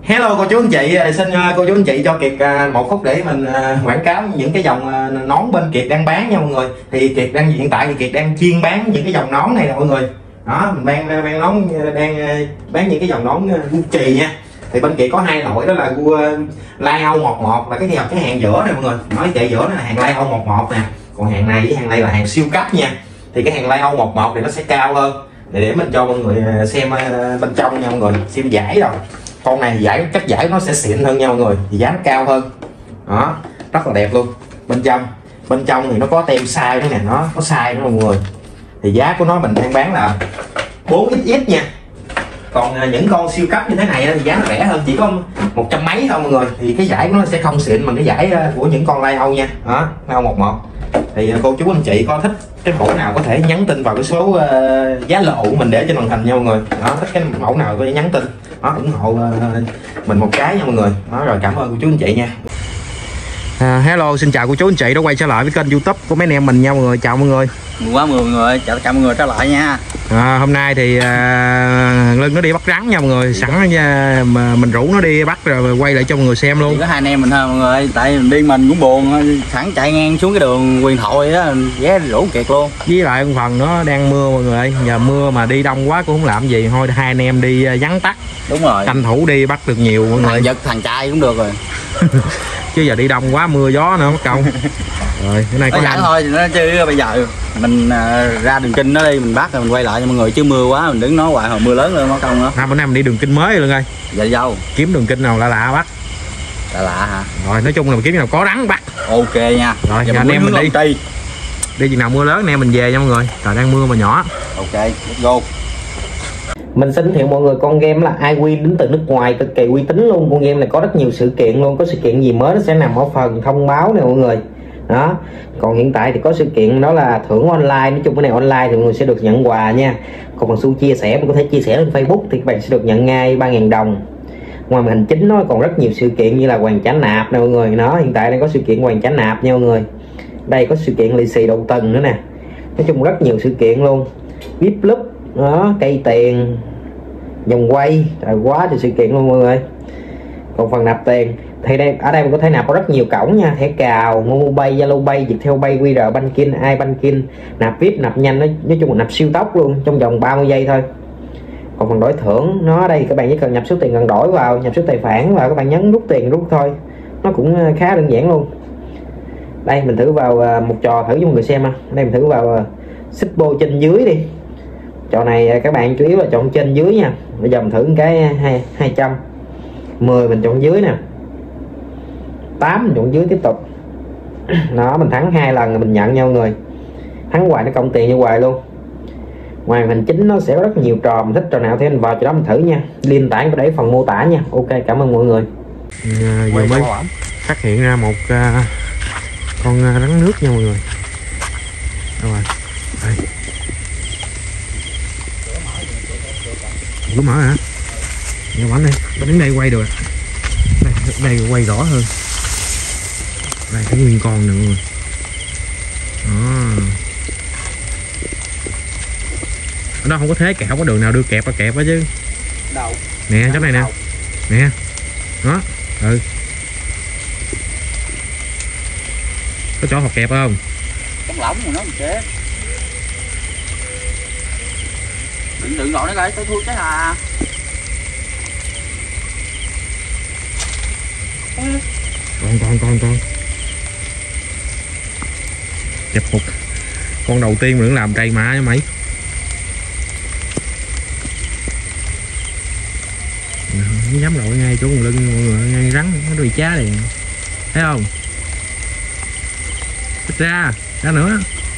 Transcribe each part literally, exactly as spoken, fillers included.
Hello cô chú anh chị, xin cô chú anh chị cho Kiệt một phút để mình quảng cáo những cái dòng nón bên Kiệt đang bán nha mọi người. Thì Kiệt đang hiện tại thì Kiệt đang chuyên bán những cái dòng nón này nè mọi người. Đó, mình bán bán nón, đang bán những cái dòng nón Gucci nha. Thì bên Kiệt có hai loại, đó là Lai-Âu một một là cái dòng cái hàng giữa này mọi người. Nói chạy giữa là hàng Lai-Âu một một nè. Còn hàng này với hàng này là hàng siêu cấp nha. Thì cái hàng Lai-Âu một một thì nó sẽ cao hơn. Để, để mình cho mọi người xem bên trong nha mọi người, xem giải rồi. Con này giải cách giải nó sẽ xịn hơn nha mọi người, thì giá nó cao hơn. Đó, rất là đẹp luôn. Bên trong bên trong thì nó có tem size nữa nè, nó có size nữa mọi người. Thì giá của nó mình đang bán là bốn x x nha. Còn những con siêu cấp như thế này thì giá nó rẻ hơn, chỉ có một trăm mấy thôi mọi người. Thì cái giải của nó sẽ không xịn bằng cái giải của những con Lai-Âu nha. Đó, Lai-Âu một một. Thì cô chú anh chị có thích cái mẫu nào có thể nhắn tin vào cái số uh, giá lộ của mình để trên màn hình nha mọi người. Đó, thích cái mẫu nào có thể nhắn tin. Đó, ủng hộ uh, mình một cái nha mọi người. Đó, rồi cảm ơn cô chú anh chị nha. À, hello, xin chào cô chú anh chị đã quay trở lại với kênh YouTube của mấy anh em mình nha mọi người. Chào mọi người. Mừng quá mọi người, chào tất cả mọi người trở lại nha. À, hôm nay thì uh, Lưng nó đi bắt rắn nha mọi người. Sẵn nha, mà mình rủ nó đi bắt rồi quay lại cho mọi người xem luôn. Chỉ có hai anh em mình thôi mọi người, tại mình đi mình cũng buồn, sẵn chạy ngang xuống cái đường Huyền Thoại á, ghé rủ Kiệt luôn. Với lại một phần nó đang mưa mọi người, giờ mưa mà đi đông quá cũng không làm gì, thôi hai anh em đi vắn tắt. Đúng rồi. Tranh thủ đi bắt được nhiều mọi người. Thằng giật thằng trai cũng được rồi. Chứ giờ đi đông quá mưa gió nữa mất công. Rồi cái này có sẵn thôi nó chứ bây giờ mình uh, ra đường kinh nó đi mình bắt rồi mình quay lại cho mọi người, chứ mưa quá mình đứng nói hoài hồi mưa lớn luôn mất công nữa. À, bữa nay mình đi đường kinh mới luôn ơi. Dạ dâu. Kiếm đường kinh nào lạ lạ bắt. Lạ lạ hả? Rồi nói chung là kiếm nào có rắn bắt. Ok nha. Rồi giờ anh em mình đi. Đi. Đi chừng nào mưa lớn anh em mình về nha mọi người. Trời đang mưa mà nhỏ. Ok, let's go. Mình xin giới thiệu mọi người con game là iWin đến từ nước ngoài, cực kỳ uy tín luôn. Con game này có rất nhiều sự kiện luôn, có sự kiện gì mới nó sẽ nằm ở phần thông báo nè mọi người. Đó, còn hiện tại thì có sự kiện đó là thưởng online. Nói chung cái này online thì mọi người sẽ được nhận quà nha. Còn phần xu chia sẻ mình có thể chia sẻ lên Facebook thì các bạn sẽ được nhận ngay ba nghìn đồng. Ngoài màn hình chính nó còn rất nhiều sự kiện như là hoàn trả nạp nè mọi người. Nó hiện tại đang có sự kiện hoàn trả nạp nha mọi người. Đây có sự kiện lì xì đầu tuần nữa nè. Nói chung rất nhiều sự kiện luôn. vê i pê Club đó, cây tiền, vòng quay, rồi quá thì sự kiện luôn mọi người. Còn phần nạp tiền thì đây, ở đây mình có thể nạp có rất nhiều cổng nha, thẻ cào, MomoPay, ZaloPay, Viettel Pay, quy rờ Banking, iBanking, nạp vê i pê, nạp nhanh, nói, nói chung là nạp siêu tốc luôn, trong vòng ba mươi giây thôi. Còn phần đổi thưởng nó ở đây các bạn chỉ cần nhập số tiền cần đổi vào, nhập số tài khoản và các bạn nhấn rút tiền rút thôi, nó cũng khá đơn giản luôn. Đây mình thử vào một trò thử cho mọi người xem. Đây mình thử vào xích bô trên dưới đi. Trò này các bạn chủ yếu là chọn trên dưới nha. Bây giờ mình thử một cái hai trăm, mười mình chọn dưới nè, tám mình chọn dưới tiếp tục. Đó, mình thắng hai lần mình nhận nha mọi người. Thắng hoài nó cộng tiền như hoài luôn. Ngoài hình chính nó sẽ có rất nhiều trò, mình thích trò nào thì mình vào chỗ đó mình thử nha. Link tải có để phần mô tả nha. Ok, cảm ơn mọi người. À, vừa mới phát hiện ra một uh, con rắn nước nha mọi người. Đâu rồi? Đây. Có mở hả? Nghe bánh đây, bánh đứng đây quay được. Đây, đây quay rõ hơn. Đây thấy nguyên con nữa rồi. Đó. Ở đó không có thế kẹp, không có đường nào đưa kẹp qua kẹp á chứ. Đâu? Nè, chỗ này nè. Nè. Đó. Ừ. Có chỗ học kẹp không? Trong lỏng mà nó mình chế. Đừng đừng gọi nó coi, tôi thua cái à. Con con con con. Chụp một con đầu tiên mà đừng làm trầy mà mày. Nó dám lội ngay chỗ con lưng mọi người, ngay rắn nó đuôi chá liền. Thấy không? Thích ra, ra nữa.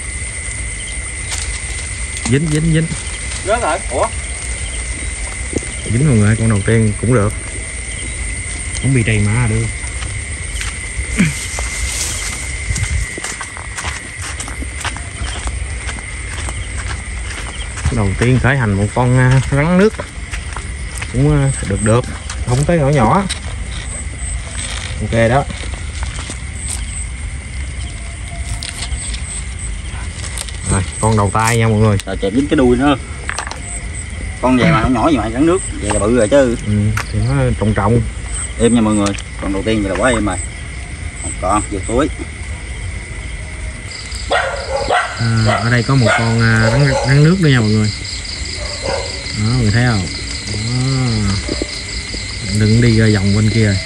Dính dính dính. Rớt rồi. Ủa? Dính mọi người, con đầu tiên cũng được. Không bị trầy mã được. Đầu tiên khởi hành một con rắn nước cũng được được, không tới nhỏ nhỏ. Ok đó. Rồi, con đầu tay nha mọi người. Rồi chẹp dính cái đuôi nữa. con về mà nó nhỏ gì mà rắn nước vậy là bự rồi chứ. Ừ, thì nó trọng trọng Êm nha mọi người, con đầu tiên vậy là quá êm rồi. Còn vô túi. À, ở đây có một con rắn, rắn nước nữa nha mọi người. Đó, mọi người thấy không? Đó. Đừng đi ra vòng bên kia rồi.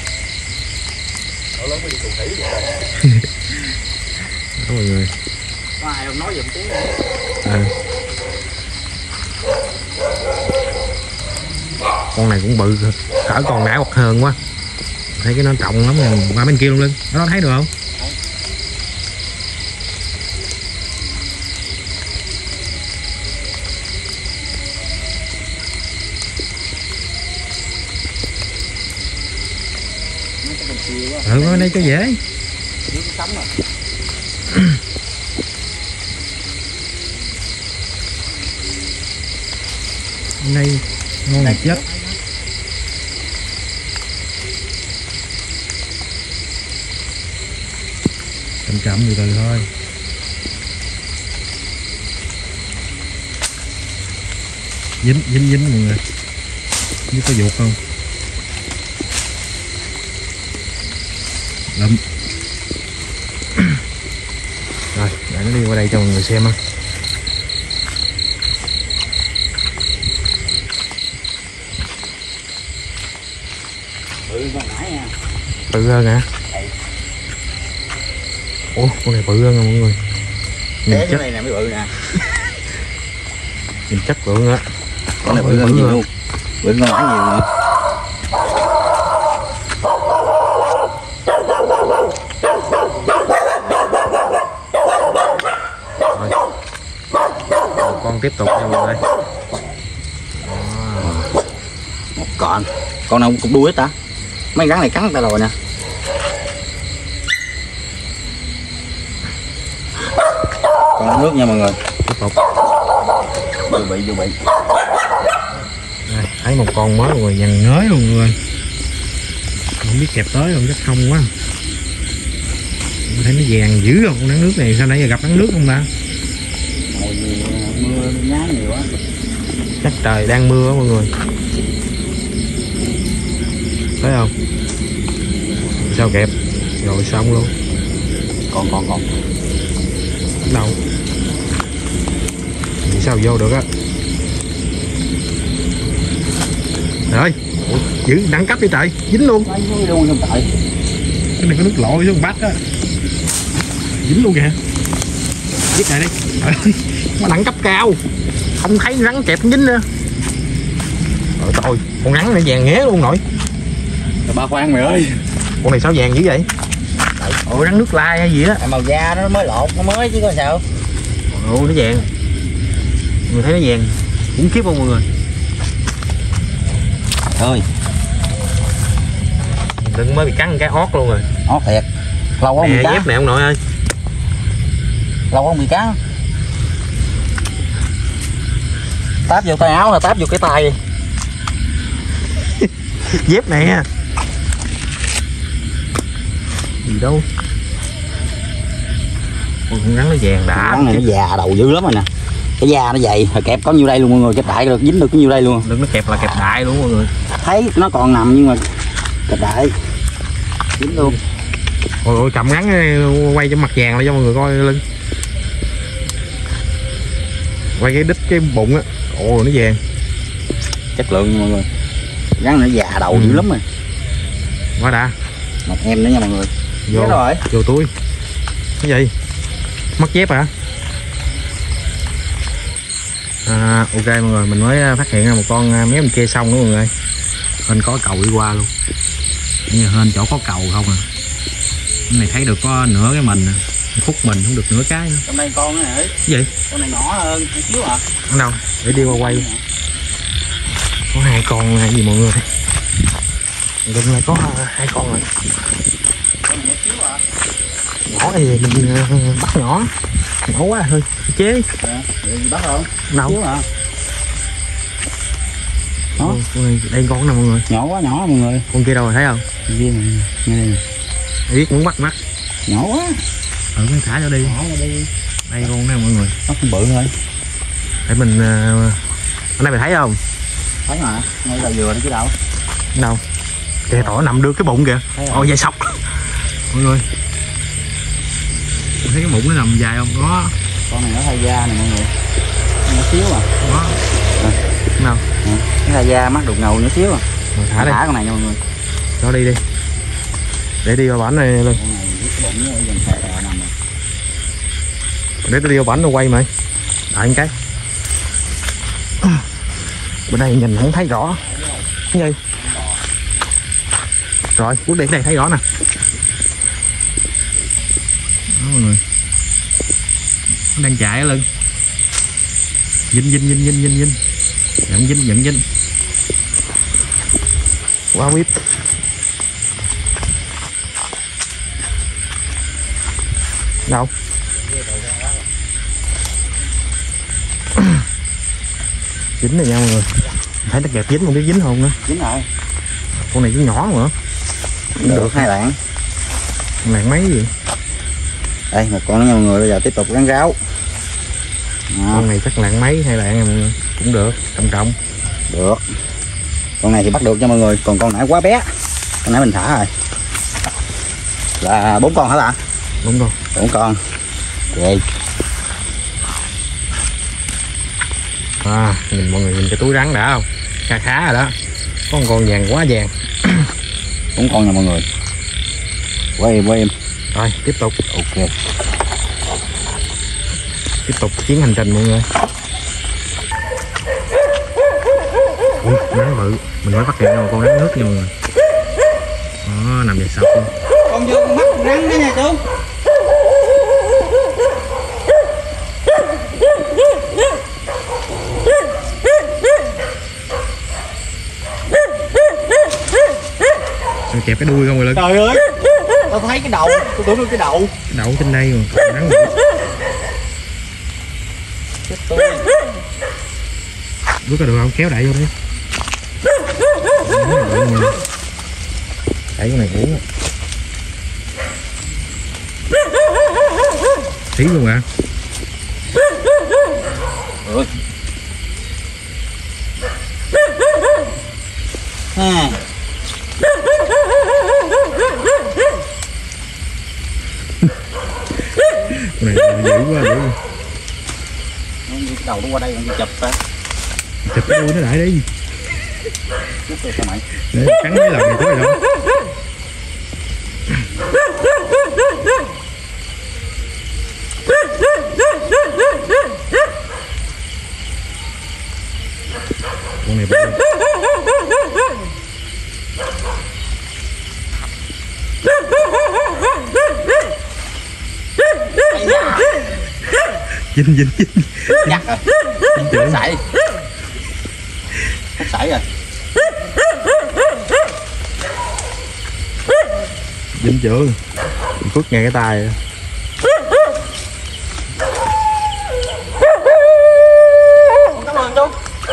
Đó mọi người. Có ai không nói giùm tiếng nữa. À. Con này cũng bự cỡ con nãy hoặc hơn quá. Thấy cái nó trọng lắm nè, qua bên kia luôn Lưng. Đó thấy được không? Ừ, bên đây cho dễ. Bên đây ngon này chết. Chậm chậm từ từ thôi. Dính dính dính mọi người. Biết có ruột không? Lụm. Rồi, để nó đi qua đây cho mọi người xem á. Bự con nãy nha. Bự hơn hả? Ủa, con này bự hơn nè mọi người. Nhìn chất này nè mới bự nè. Nhìn chất bự hơn á. Con này bự hơn nhiều luôn. Bự hơn nãy nhiều nữa. Con tiếp tục nha mọi người. Một con. Con nào cũng đuôi hết ta. Mấy rắn này cắn ta rồi nè. Con nước nha mọi người. Tiếp tục. Vô bị vô bị. Đây, thấy một con mới mọi người, nhằn nhới luôn mọi người. Không biết kẹp tới không, chắc không quá. Thấy nó vàng dữ không? Con rắn nước này sao nãy giờ gặp rắn nước không ta? Hồi gì mưa nhá nhiều quá. Chắc trời đang mưa á mọi người. Thấy không? Sao kẹp? Rồi xong luôn. Còn còn còn. Đâu? Vì sao vô được á? Rồi, ủa, giữ đẳng cấp đi trời, dính luôn. Lấy luôn trong trời. Cái này có nước lội xuống bát á. Dính luôn kìa. Giết lại đi. Trời ơi, nó đẳng cấp cao. Không thấy rắn kẹp dính nữa. Trời trời, con rắn này vàng nghé luôn nội. Rồi ba khoan mày ơi. Con này sao vàng dữ vậy? Ủa rắn nước lai hay gì á? Màu da nó mới lột nó mới chứ có sao. Ồ nó vàng. Mình thấy nó vàng khủng khiếp không mọi người? Ơi. Đừng mới bị cắn cái hót luôn rồi. Hót thiệt. Lâu quá không bị cắn. Dép này ông nội ơi. Lâu quá không bị cắn. Táp vô tay áo là táp vô cái tay đi. Dép này ha. Gì đâu. Ôi, con rắn nó vàng đã. Con này nó già đầu dữ lắm rồi nè. Cái da nó dày, hồi kẹp có nhiêu đây luôn mọi người, kẹp đại được dính được cái nhiêu đây luôn. Đừng nó kẹp là kẹp đại luôn mọi người. Thấy nó còn nằm nhưng mà kẹp đại dính luôn. Ôi ôi cầm rắn quay cho mặt vàng lại cho mọi người coi lưng. Quay cái đít cái bụng á. Ồ nó vàng. Chất lượng nha mọi người. Rắn nó già đầu ừ. dữ lắm rồi. Quá đã. Một em nữa nha mọi người. Vô rồi. Vô túi. Cái gì? Mất dép hả? À, ok mọi người, mình mới phát hiện ra một con méo bên kia xong đó mọi người. Hên có cầu đi qua luôn. Nhưng mà hên chỗ có cầu không à. Cái này thấy được có nửa cái mình, khúc mình không được nửa cái nữa. Trong đây con nữa hả? Cái gì? Con này nhỏ hơn một xíu à? Ở đâu? Để đi qua quay. Có hai con hay gì mọi người? Đừng lại có hai con rồi. Con này nhỏ xíu à? Nhỏ thì mình bắt nhỏ. Nhỏ quá thôi, chế. À, bắt không? Đâu? Xíu à? Đó. Con này, đây con nè mọi người. Nhỏ quá nhỏ mọi người. Con kia đâu rồi thấy không? Kia này, nghe đây. Biết muốn bắt bắt. Nhỏ quá. Ừ nó thả cho đi. Thả cho đi. Đây con nè mọi người. Nó không bự thôi. Để mình uh... ở đây mày thấy không? Thấy mà, ngay là dừa đó chứ đâu. Đâu? Kìa rõ nằm đưa cái bụng kìa. Ôi dây sọc. Mọi người. Thấy cái bụng nó nằm dài không? Đó. Con này nó thay da nè mọi người. Nhỏ xíu à. Đó. À. Nào. À, nó thay da mắt đục ngầu nhỏ xíu à. Rồi, thả đi. Thả con này nha mọi người. Cho đi đi. Để đi vào bánh này luôn. Con này cái bụng nó dần xè đè nằm rồi. Để tôi đi vào bánh nó quay mày. Đợi một cái. Bên đây nhìn không thấy rõ. Cái gì? Rồi, bước đi cái này thấy rõ nè. Đó mọi người. Nó đang chạy ở lưng. Vinh vinh vinh vinh vinh vinh. Nhận vinh nhận vinh. Quá biết. Đâu? Dính rồi nha mọi người. Thấy nó kẹp dính không biết dính không nữa. Dính rồi. Con này cũng nhỏ nữa. Cũng được hai lạng. Lạng mấy gì? Đây một con nữa nha mọi người, bây giờ tiếp tục gắn ráo. Đó. Con này chắc lạng mấy hai lạng nha mọi người. Cũng được, trọng trọng. Được. Con này thì bắt được cho mọi người, còn con nãy quá bé. Con nãy mình thả rồi. Là bốn con hả bạn? Đúng rồi. Bốn con. Ok. À, nhìn mọi người nhìn cái túi rắn đã không? Khá khá rồi đó. Có một con vàng quá vàng. Bốn con nha mọi người. Quá em, quá em. Rồi, tiếp tục. Ok. Tiếp tục chuyến hành trình mọi người. Ui, rắn bự. Mình mới phát hiện ra một con rắn nước nha mọi người. Đó, nằm về sọc luôn. Con vô con mắt con rắn đó nha chú. Rồi kẹp cái đuôi không rồi lên. Trời ơi. Tao thấy cái đầu, tôi tưởng được cái đầu. Cái đậu trên đây mà, còn rắn bự. Bước ra được không? Kéo đẩy vô đi. Đẩy con này uống. Tí luôn à. Ôi. À. Con này dữ quá dữ. Cái đầu nó qua đây còn chụp ta. Chụp cái đuôi nó lại đi. Chút rồi sao mày? Để cắn mấy lần thì có gì đâu. Con này bự. Vinh vinh vinh. Nhắc rồi. Hút sảy. Hút sảy rồi. Vinh chưa? Phước nghe cái tai. Cảm ơn chú.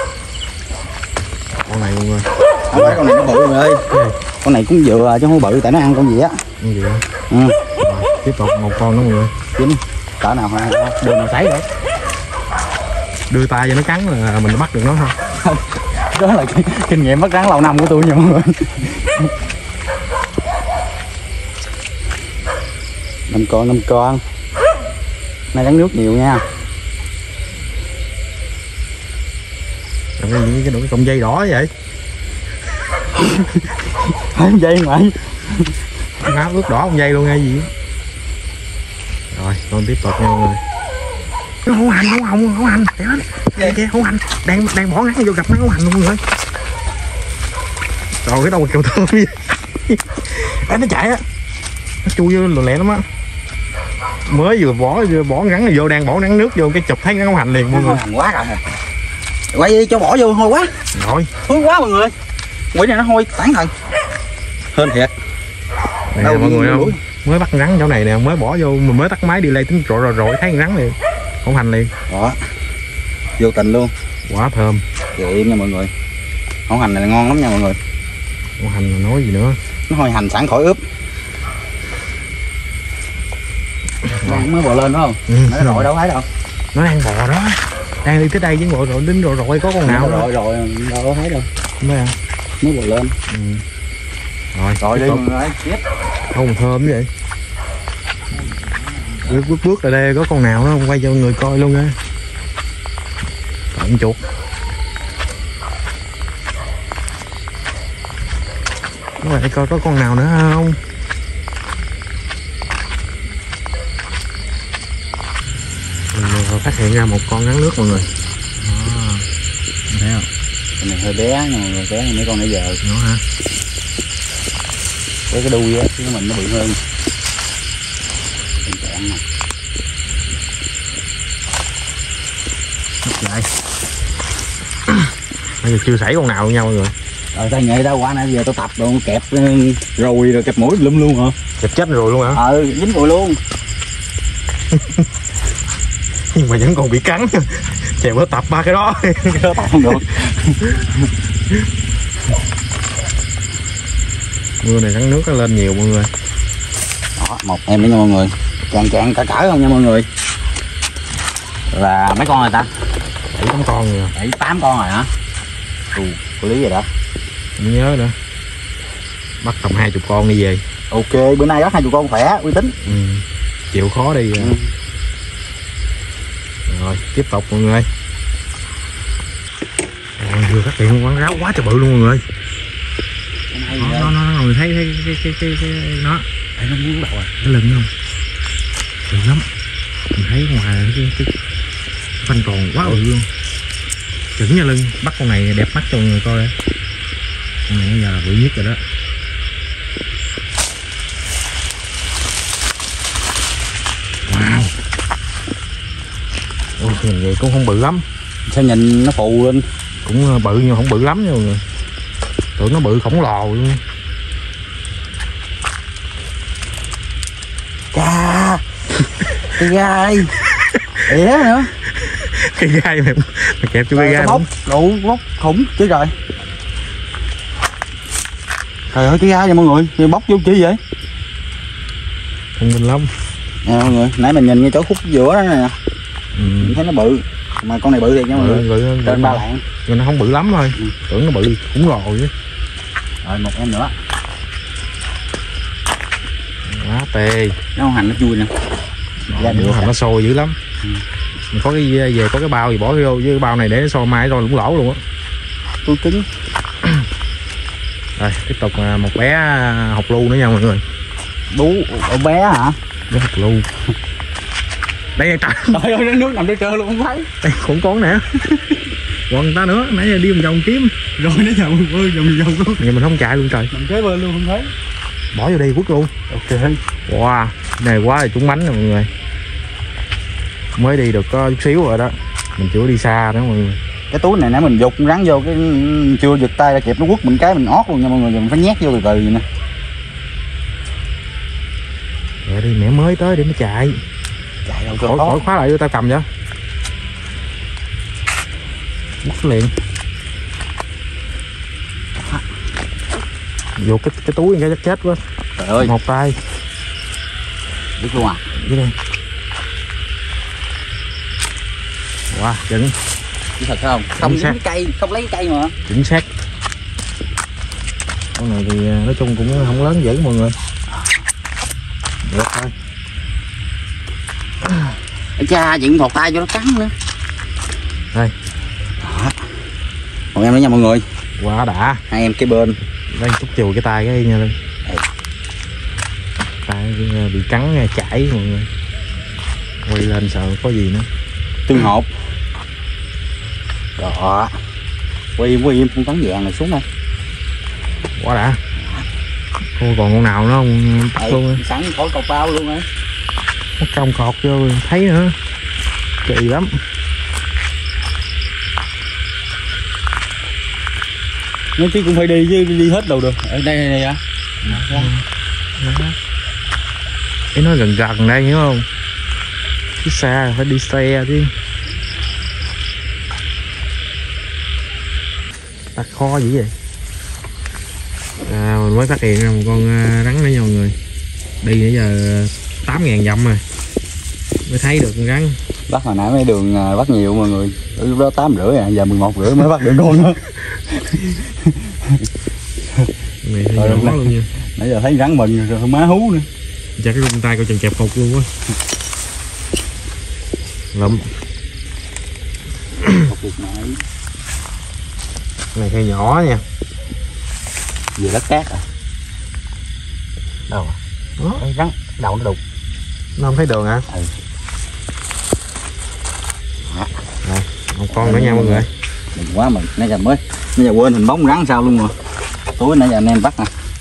Con này luôn rồi. Không phải con này nó bự rồi ơi. Con này cũng vừa chứ không bự tại nó ăn con gì á. Con gì vậy? Ừ. Rồi, tiếp tục một con nữa mọi người. Chính. Cỡ nào hả? Đường nào sấy rồi. Đưa tay cho nó cắn là mình bắt được nó thôi. Đó là kinh nghiệm bắt rắn lâu năm của tôi nha mọi người. Năm con, năm con. Này rắn nước nhiều nha. Làm cái gì cái cái con dây đỏ vậy? Con dây mày. Ngáp nước đỏ con dây luôn hay gì? Rồi, con tiếp tục nha mọi người. Nó hổ hành, hổ hồng, hổ hành, để nó kìa kìa, hổ hành, đang đang bỏ ngắn vô gặp nó hổ hành luôn mọi người. Rồi cái đâu mà kêu thơm vậy? Đấy, nó chạy á, nó chui vô lẹ lắm á. Mới vừa bỏ vừa bỏ rắn này vô, đang bỏ rắn nước vô cái chụp thấy nó hổ hành liền mọi người. Hành quá rồi. Quay đi cho bỏ vô hôi quá. Rồi. Hôi quá mọi người. Quỷ này nó hôi tản thần. Hên thiệt. Nè mọi người không? Mới bắt rắn chỗ này nè, mới bỏ vô mình mới tắt máy đi lên tính rồi rồi rồi thấy con rắn liền. Hổ hành liền. Đó. Vô tình luôn. Quá thơm. Vậy nha mọi người. Hổ hành này là ngon lắm nha mọi người. Hổ hành mà nói gì nữa. Nó hôi hành sẵn khỏi ướp. Nó mới bò lên đó không? Ừ. Nó đội đâu thấy đâu. Nó đang bò đó. đang đi tới đây chứ bộ rồi đến rồi rồi có con nào rồi rồi đâu có thấy đâu. Không thấy à? Mới bò lên. Ừ. Rồi, Rồi đi mọi người. không thơm vậy. Bước bước bước ở đây có con nào nó không quay cho người coi luôn á. Con chuột. Để coi có con nào nữa không. Mình phát hiện ra một con rắn nước mọi người. Đó. Thấy không? Con này hơi bé nhưng mà bé hơn mấy con nãy giờ. Nó hả? Cái cái đuôi á, chứ mình nó bự hơn. Tình trạng này. Vậy. Bây giờ chưa xảy con nào nhau mọi người. Rồi tay nhẹ tao qua nãy giờ tao tập rồi kẹp rồi rồi kẹp mũi lum luôn hả? Kẹp chết rồi luôn hả? Ờ dính rồi luôn. Nhưng mà vẫn còn bị cắn. Chèo bữa tập ba cái đó. Cái đó tập không được. Mưa này rắn nước nó lên nhiều mọi người. Đó, một em nữa nha mọi người. Chàng chàng cả cỡ không nha mọi người. Là mấy con rồi ta? Bảy tám con rồi. Bảy tám con rồi hả? Ừ, xử lý rồi đó. Không nhớ nữa. Bắt tầm hai chục con đi về. Ok, bữa nay bắt hai chục con khỏe, uy tín. Ừ. Chịu khó đi. Ừ. Rồi, tiếp tục mọi người. Rồi, vừa phát hiện quán ráo quá trời bự luôn mọi người. Nó, nó, nó, nó, thấy thấy cái cái cái cái nó. Thấy nó muốn đầu à? Cái lưng không? Bự lắm. Mình thấy ngoài cái cái phanh tròn quá bự luôn. Chững nha lưng, bắt con này đẹp mắt cho mọi người coi. Con này giờ là bự nhất rồi đó. Wow. Ôi nhìn vậy cũng không bự lắm. Sao nhìn nó phù lên. Cũng bự nhưng không bự lắm nha mọi người. Tưởng nó bự khổng lồ luôn. Chà. Cái gai. Ỉa nữa. Cái gai mày, mày kẹp cho cái gai móc đủ móc khủng chứ rồi. Trời ơi cái gai vậy mọi người, thì bóc vô chi vậy? Thông minh lắm. Nè mọi người, nãy mình nhìn ngay chỗ khúc giữa đó nè. Ừ. Mình thấy nó bự. Mà con này bự thiệt nha mọi người. Bự, trên ba lạng. Nhưng nó không bự lắm thôi. Ừ. Tưởng nó bự khủng lồ chứ. Rồi một em nữa. Quá tê. Nó hành nó vui nè. Ra được hành nó sôi dữ lắm. Ừ. Mình có cái về có cái bao gì bỏ vô với cái bao này để soi mai rồi cũng lỗ luôn á. Túi cứng. Rồi tiếp tục một bé học lu nữa nha mọi người. Đú bé hả? Bé học lu. Đây này ta. Trời ơi nước nằm trên trơn luôn không thấy. Đây cũng có nè. Còn người ta nữa, nãy giờ đi vòng vòng kiếm. Rồi nãy giờ mình bơi vòng vòng luôn. Nhưng mình không chạy luôn trời. Mình kế bên luôn không thấy. Bỏ vô đây quất luôn. Ok. Wow, này quá là trúng bánh rồi mọi người. Mới đi được có chút xíu rồi đó. Mình chưa đi xa nữa mọi người. Cái túi này nãy mình dục rắn vô cái chưa giật tay ra kịp nó quất mình cái mình ót luôn nha mọi người, giờ mình phải nhét vô từ từ vậy nè. Rồi đi mẹ mới tới để nó chạy. Chạy đâu khỏi, khỏi khóa lại cho tao cầm cho. Quất liền. Vô cái cái túi cái chắc chết quá. Trời ơi. Một tay. Biết luôn à. Dưới đây. Wow, chuẩn. Chứ thật không? Không dính cái cây, không lấy cái cây mà. Chính xác. Con này thì nói chung cũng không lớn dữ mọi người. Được thôi. Ê cha, chuyện thọt tay cho nó cắn nữa. Đây. Đó. Còn em nữa nha mọi người. Quá đã. Hai em cái bên. Đây chút chùi cái tay cái nha. Tay bị cắn chảy mọi người. Quay lên sợ có gì nữa. Tương hột. Đó. Quay im, quay im, con cắn vàng này xuống đây. Quá đã. Thôi còn con nào nó không bắt luôn á. Sẵn khỏi cột bao luôn á. Nó cong cọt vô thấy nữa. Kỳ lắm. Nói chứ cũng phải đi chứ đi hết đâu được. Ở đây này hả? Cái nó gần gần đây hiểu không? Chứ xa phải đi xe chứ. Tắt kho dữ vậy. À, mình mới phát hiện ra một con rắn nữa nha mọi người. Đi nãy giờ tám ngàn dặm rồi mới thấy được con rắn. Bắt hồi nãy mấy đường bắt nhiều mọi người, lúc đó tám rưỡi à, giờ mười một rưỡi mới bắt được con nữa. Này nhỏ luôn nha. Nãy giờ thấy rắn mình rồi má hú nữa. Chắc cái con tay coi chằng kẹp cục luôn quá. Lụm. Này hơi nhỏ nha. Vừa đất cát à. Đâu à? Đó. Rắn đầu nó đục. Nó không thấy đường hả? Ừ. Này, một con nữa nha mọi người. Đừng quá mình, nãy giờ mới nãy giờ quên hình bóng rắn sao luôn rồi. Tối nãy giờ anh em bắt nè.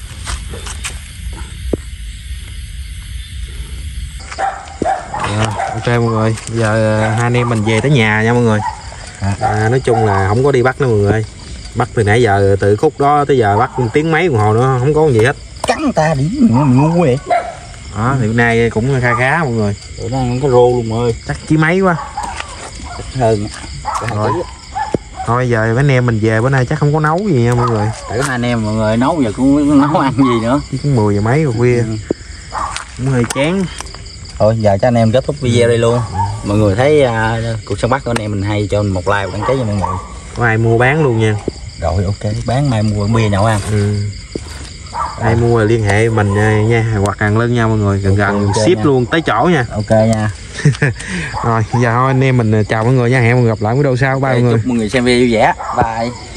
À, ok mọi người, bây giờ hai anh em mình về tới nhà nha mọi người. À, nói chung là không có đi bắt nữa mọi người. Bắt từ nãy giờ từ khúc đó tới giờ bắt tiếng mấy đồng hồ nữa không có gì hết. Cắn ta đi, mình ngu vậy. Đó, thì bữa nay cũng kha khá mọi người. Bữa nay không có rô luôn mọi ơi. Chắc chỉ mấy quá. Chắc hơn. Rồi. Thôi giờ mấy anh em mình về bữa nay chắc không có nấu gì nha mọi người. Tại có hai anh em mọi người nấu giờ cũng không nấu ăn gì nữa. Chứ cũng mười giờ mấy rồi khuya. Ừ. Cũng hơi chán. Thôi giờ cho anh em kết thúc video đây luôn. Ừ. Mọi người thấy uh, cuộc sống bắt của anh em mình hay cho mình một like và đăng ký cho mọi người. Có ai mua bán luôn nha. Rồi ok, bán mai mua bia nhậu ăn. Ừ. Ai mua là liên hệ mình nha, hoặc Hàng Lân nha mọi người, gần okay, gần okay ship nha. Luôn tới chỗ nha. Ok nha. Rồi giờ thôi anh em mình chào mọi người nha, hẹn gặp lại video sau. Bye okay, mọi người. Chúc mọi người xem video vui vẻ. Bye.